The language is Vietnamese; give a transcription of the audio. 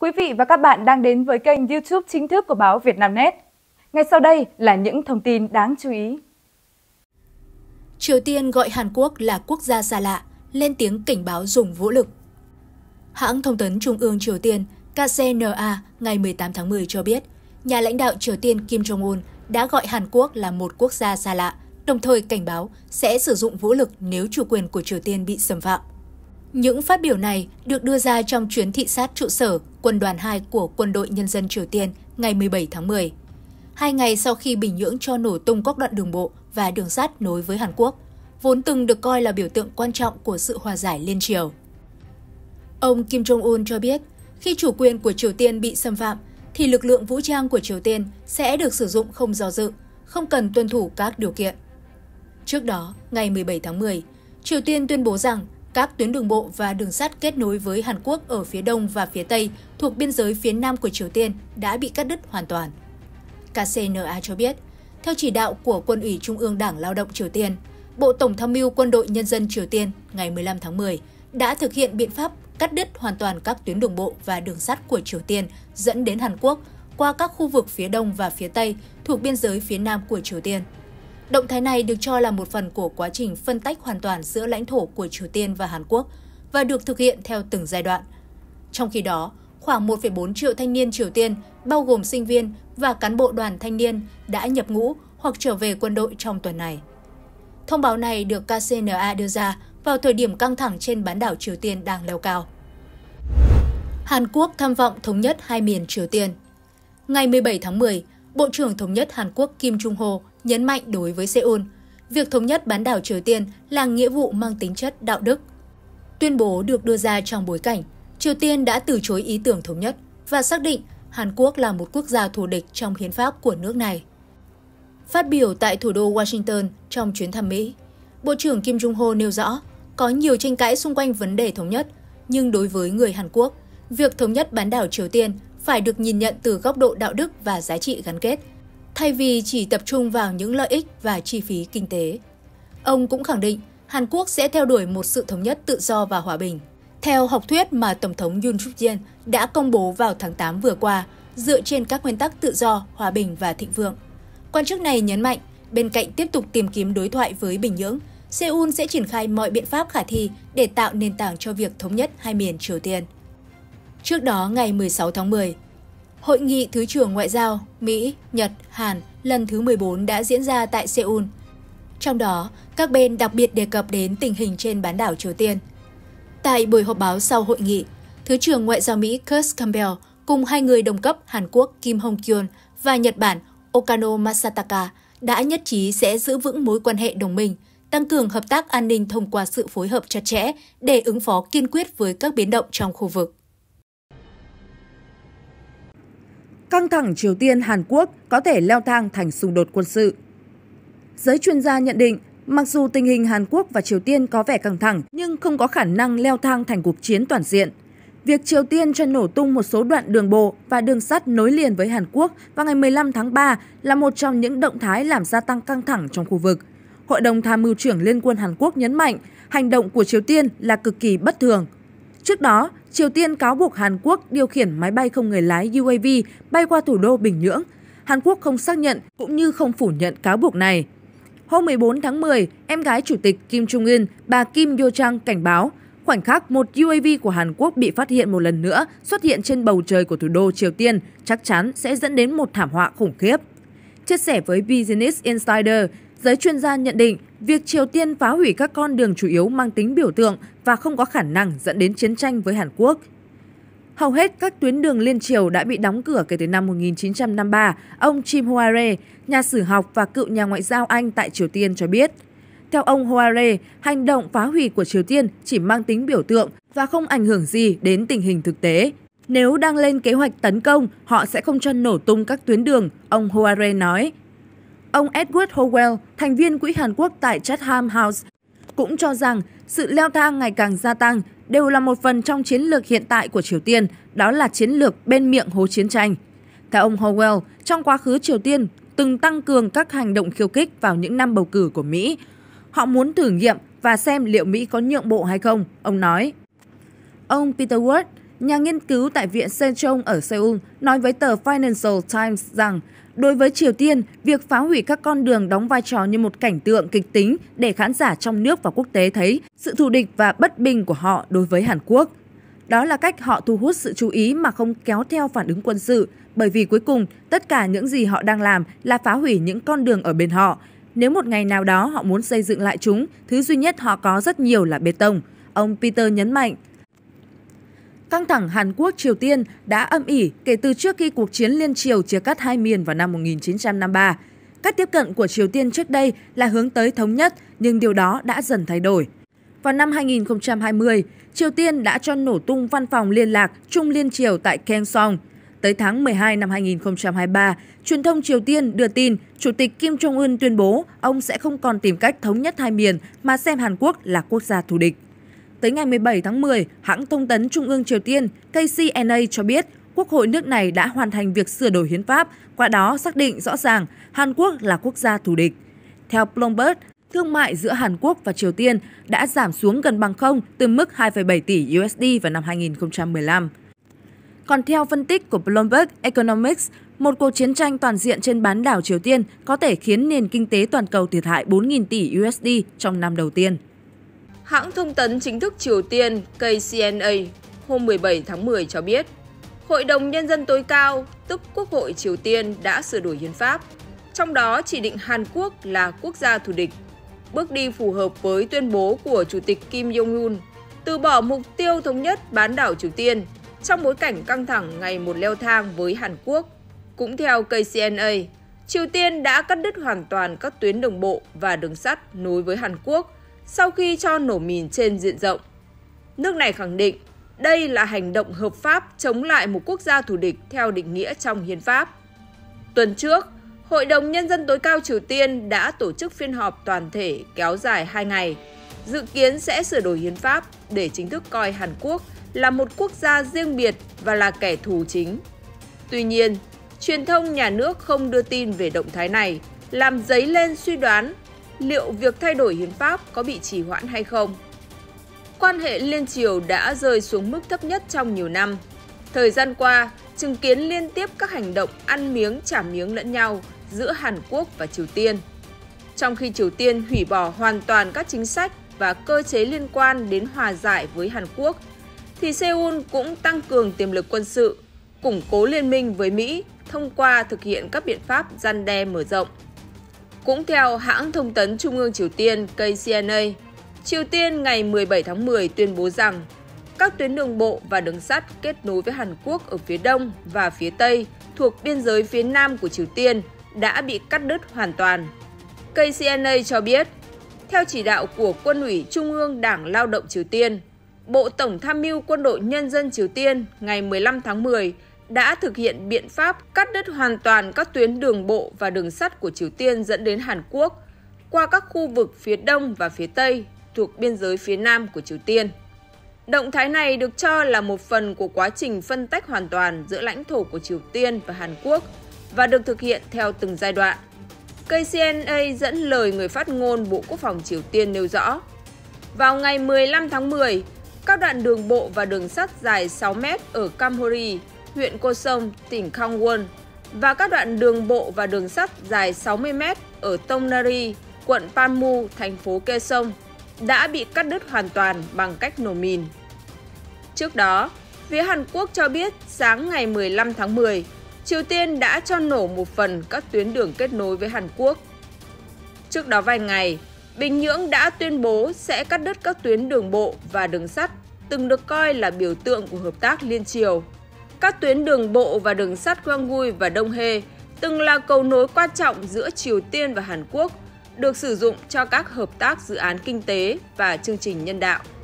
Quý vị và các bạn đang đến với kênh YouTube chính thức của báo Vietnamnet. Ngay sau đây là những thông tin đáng chú ý. Triều Tiên gọi Hàn Quốc là quốc gia xa lạ, lên tiếng cảnh báo dùng vũ lực. Hãng thông tấn Trung ương Triều Tiên KCNA ngày 18 tháng 10 cho biết, nhà lãnh đạo Triều Tiên Kim Jong-un đã gọi Hàn Quốc là một quốc gia xa lạ, đồng thời cảnh báo sẽ sử dụng vũ lực nếu chủ quyền của Triều Tiên bị xâm phạm. Những phát biểu này được đưa ra trong chuyến thị sát trụ sở Quân đoàn 2 của Quân đội Nhân dân Triều Tiên ngày 17 tháng 10. 2 ngày sau khi Bình Nhưỡng cho nổ tung các đoạn đường bộ và đường sắt nối với Hàn Quốc, vốn từng được coi là biểu tượng quan trọng của sự hòa giải liên triều. Ông Kim Jong-un cho biết, khi chủ quyền của Triều Tiên bị xâm phạm, thì lực lượng vũ trang của Triều Tiên sẽ được sử dụng không do dự, không cần tuân thủ các điều kiện. Trước đó, ngày 17 tháng 10, Triều Tiên tuyên bố rằng các tuyến đường bộ và đường sắt kết nối với Hàn Quốc ở phía đông và phía tây thuộc biên giới phía nam của Triều Tiên đã bị cắt đứt hoàn toàn. KCNA cho biết, theo chỉ đạo của Quân ủy Trung ương Đảng Lao động Triều Tiên, Bộ Tổng tham mưu Quân đội Nhân dân Triều Tiên ngày 15 tháng 10 đã thực hiện biện pháp cắt đứt hoàn toàn các tuyến đường bộ và đường sắt của Triều Tiên dẫn đến Hàn Quốc qua các khu vực phía đông và phía tây thuộc biên giới phía nam của Triều Tiên. Động thái này được cho là một phần của quá trình phân tách hoàn toàn giữa lãnh thổ của Triều Tiên và Hàn Quốc và được thực hiện theo từng giai đoạn. Trong khi đó, khoảng 1,4 triệu thanh niên Triều Tiên, bao gồm sinh viên và cán bộ đoàn thanh niên, đã nhập ngũ hoặc trở về quân đội trong tuần này. Thông báo này được KCNA đưa ra vào thời điểm căng thẳng trên bán đảo Triều Tiên đang leo cao. Hàn Quốc tham vọng thống nhất hai miền Triều Tiên. Ngày 17 tháng 10, Bộ trưởng Thống nhất Hàn Quốc Kim Jong-ho nhấn mạnh đối với Seoul, việc thống nhất bán đảo Triều Tiên là nghĩa vụ mang tính chất đạo đức. Tuyên bố được đưa ra trong bối cảnh Triều Tiên đã từ chối ý tưởng thống nhất và xác định Hàn Quốc là một quốc gia thù địch trong hiến pháp của nước này. Phát biểu tại thủ đô Washington trong chuyến thăm Mỹ, Bộ trưởng Kim Jong-ho nêu rõ có nhiều tranh cãi xung quanh vấn đề thống nhất, nhưng đối với người Hàn Quốc, việc thống nhất bán đảo Triều Tiên phải được nhìn nhận từ góc độ đạo đức và giá trị gắn kết, thay vì chỉ tập trung vào những lợi ích và chi phí kinh tế. Ông cũng khẳng định Hàn Quốc sẽ theo đuổi một sự thống nhất tự do và hòa bình, theo học thuyết mà Tổng thống Yoon Suk-yeol đã công bố vào tháng 8 vừa qua, dựa trên các nguyên tắc tự do, hòa bình và thịnh vượng. Quan chức này nhấn mạnh, bên cạnh tiếp tục tìm kiếm đối thoại với Bình Nhưỡng, Seoul sẽ triển khai mọi biện pháp khả thi để tạo nền tảng cho việc thống nhất hai miền Triều Tiên. Trước đó, ngày 16 tháng 10, Hội nghị Thứ trưởng Ngoại giao Mỹ, Nhật, Hàn lần thứ 14 đã diễn ra tại Seoul. Trong đó, các bên đặc biệt đề cập đến tình hình trên bán đảo Triều Tiên. Tại buổi họp báo sau hội nghị, Thứ trưởng Ngoại giao Mỹ Kurt Campbell cùng hai người đồng cấp Hàn Quốc Kim Hong Kyun và Nhật Bản Okano Masataka đã nhất trí sẽ giữ vững mối quan hệ đồng minh, tăng cường hợp tác an ninh thông qua sự phối hợp chặt chẽ để ứng phó kiên quyết với các biến động trong khu vực. Căng thẳng Triều Tiên-Hàn Quốc có thể leo thang thành xung đột quân sự. Giới chuyên gia nhận định, mặc dù tình hình Hàn Quốc và Triều Tiên có vẻ căng thẳng nhưng không có khả năng leo thang thành cuộc chiến toàn diện. Việc Triều Tiên cho nổ tung một số đoạn đường bộ và đường sắt nối liền với Hàn Quốc vào ngày 15 tháng 3 là một trong những động thái làm gia tăng căng thẳng trong khu vực. Hội đồng Tham mưu trưởng Liên quân Hàn Quốc nhấn mạnh hành động của Triều Tiên là cực kỳ bất thường. Trước đó, Triều Tiên cáo buộc Hàn Quốc điều khiển máy bay không người lái UAV bay qua thủ đô Bình Nhưỡng. Hàn Quốc không xác nhận cũng như không phủ nhận cáo buộc này. Hôm 14 tháng 10, em gái Chủ tịch Kim Jong-un, bà Kim Yo-jang cảnh báo khoảnh khắc một UAV của Hàn Quốc bị phát hiện một lần nữa xuất hiện trên bầu trời của thủ đô Triều Tiên chắc chắn sẽ dẫn đến một thảm họa khủng khiếp. Chia sẻ với Business Insider, giới chuyên gia nhận định việc Triều Tiên phá hủy các con đường chủ yếu mang tính biểu tượng và không có khả năng dẫn đến chiến tranh với Hàn Quốc. Hầu hết các tuyến đường liên triều đã bị đóng cửa kể từ năm 1953, ông Jim Hoare, nhà sử học và cựu nhà ngoại giao Anh tại Triều Tiên cho biết. Theo ông Hoare, hành động phá hủy của Triều Tiên chỉ mang tính biểu tượng và không ảnh hưởng gì đến tình hình thực tế. Nếu đang lên kế hoạch tấn công, họ sẽ không cho nổ tung các tuyến đường, ông Hoare nói. Ông Edward Howell, thành viên Quỹ Hàn Quốc tại Chatham House, cũng cho rằng sự leo thang ngày càng gia tăng đều là một phần trong chiến lược hiện tại của Triều Tiên, đó là chiến lược bên miệng hố chiến tranh. Theo ông Howell, trong quá khứ Triều Tiên từng tăng cường các hành động khiêu khích vào những năm bầu cử của Mỹ. Họ muốn thử nghiệm và xem liệu Mỹ có nhượng bộ hay không, ông nói. Ông Peter Ward, Nhà nghiên cứu tại Viện Sejong ở Seoul nói với tờ Financial Times rằng đối với Triều Tiên, việc phá hủy các con đường đóng vai trò như một cảnh tượng kịch tính để khán giả trong nước và quốc tế thấy sự thù địch và bất bình của họ đối với Hàn Quốc. Đó là cách họ thu hút sự chú ý mà không kéo theo phản ứng quân sự, bởi vì cuối cùng tất cả những gì họ đang làm là phá hủy những con đường ở bên họ. Nếu một ngày nào đó họ muốn xây dựng lại chúng, thứ duy nhất họ có rất nhiều là bê tông. Ông Peter nhấn mạnh. Căng thẳng Hàn Quốc-Triều Tiên đã âm ỉ kể từ trước khi cuộc chiến liên Triều chia cắt hai miền vào năm 1953. Cách tiếp cận của Triều Tiên trước đây là hướng tới thống nhất, nhưng điều đó đã dần thay đổi. Vào năm 2020, Triều Tiên đã cho nổ tung văn phòng liên lạc Trung Liên Triều tại Kaesong. Tới tháng 12 năm 2023, truyền thông Triều Tiên đưa tin Chủ tịch Kim Jong-un tuyên bố ông sẽ không còn tìm cách thống nhất hai miền mà xem Hàn Quốc là quốc gia thù địch. Tới ngày 17 tháng 10, hãng thông tấn Trung ương Triều Tiên KCNA cho biết Quốc hội nước này đã hoàn thành việc sửa đổi hiến pháp, qua đó xác định rõ ràng Hàn Quốc là quốc gia thù địch. Theo Bloomberg, thương mại giữa Hàn Quốc và Triều Tiên đã giảm xuống gần bằng không từ mức 2,7 tỷ USD vào năm 2015. Còn theo phân tích của Bloomberg Economics, một cuộc chiến tranh toàn diện trên bán đảo Triều Tiên có thể khiến nền kinh tế toàn cầu thiệt hại 4.000 tỷ USD trong năm đầu tiên. Hãng thông tấn chính thức Triều Tiên KCNA hôm 17 tháng 10 cho biết, Hội đồng Nhân dân tối cao, tức Quốc hội Triều Tiên đã sửa đổi hiến pháp, trong đó chỉ định Hàn Quốc là quốc gia thù địch, bước đi phù hợp với tuyên bố của Chủ tịch Kim Jong-un từ bỏ mục tiêu thống nhất bán đảo Triều Tiên trong bối cảnh căng thẳng ngày một leo thang với Hàn Quốc. Cũng theo KCNA, Triều Tiên đã cắt đứt hoàn toàn các tuyến đường bộ và đường sắt nối với Hàn Quốc sau khi cho nổ mìn trên diện rộng. Nước này khẳng định đây là hành động hợp pháp chống lại một quốc gia thù địch theo định nghĩa trong hiến pháp. Tuần trước, Hội đồng Nhân dân tối cao Triều Tiên đã tổ chức phiên họp toàn thể kéo dài 2 ngày, dự kiến sẽ sửa đổi hiến pháp để chính thức coi Hàn Quốc là một quốc gia riêng biệt và là kẻ thù chính. Tuy nhiên, truyền thông nhà nước không đưa tin về động thái này, làm dấy lên suy đoán liệu việc thay đổi hiến pháp có bị trì hoãn hay không. Quan hệ liên triều đã rơi xuống mức thấp nhất trong nhiều năm. Thời gian qua, chứng kiến liên tiếp các hành động ăn miếng trả miếng lẫn nhau giữa Hàn Quốc và Triều Tiên. Trong khi Triều Tiên hủy bỏ hoàn toàn các chính sách và cơ chế liên quan đến hòa giải với Hàn Quốc, thì Seoul cũng tăng cường tiềm lực quân sự, củng cố liên minh với Mỹ thông qua thực hiện các biện pháp răn đe mở rộng. Cũng theo hãng thông tấn Trung ương Triều Tiên KCNA, Triều Tiên ngày 17 tháng 10 tuyên bố rằng các tuyến đường bộ và đường sắt kết nối với Hàn Quốc ở phía đông và phía tây thuộc biên giới phía nam của Triều Tiên đã bị cắt đứt hoàn toàn. KCNA cho biết, theo chỉ đạo của Quân ủy Trung ương Đảng Lao động Triều Tiên, Bộ Tổng tham mưu Quân đội Nhân dân Triều Tiên ngày 15 tháng 10 đã thực hiện biện pháp cắt đứt hoàn toàn các tuyến đường bộ và đường sắt của Triều Tiên dẫn đến Hàn Quốc qua các khu vực phía đông và phía tây thuộc biên giới phía nam của Triều Tiên. Động thái này được cho là một phần của quá trình phân tách hoàn toàn giữa lãnh thổ của Triều Tiên và Hàn Quốc và được thực hiện theo từng giai đoạn. KCNA dẫn lời người phát ngôn Bộ Quốc phòng Triều Tiên nêu rõ, vào ngày 15 tháng 10, các đoạn đường bộ và đường sắt dài 6 mét ở Kamhori, huyện Kosong, tỉnh Gangwon và các đoạn đường bộ và đường sắt dài 60 mét ở Tongnaри, quận Panmu, thành phố Kaesong đã bị cắt đứt hoàn toàn bằng cách nổ mìn. Trước đó, phía Hàn Quốc cho biết sáng ngày 15 tháng 10, Triều Tiên đã cho nổ một phần các tuyến đường kết nối với Hàn Quốc. Trước đó vài ngày, Bình Nhưỡng đã tuyên bố sẽ cắt đứt các tuyến đường bộ và đường sắt từng được coi là biểu tượng của hợp tác liên triều. Các tuyến đường bộ và đường sắt Gwangju và Donghae từng là cầu nối quan trọng giữa Triều Tiên và Hàn Quốc, được sử dụng cho các hợp tác dự án kinh tế và chương trình nhân đạo.